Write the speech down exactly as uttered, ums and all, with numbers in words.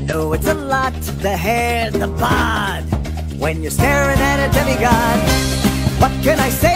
know it's a lot, the hair, the bod, when you're staring at a demigod. What can I say?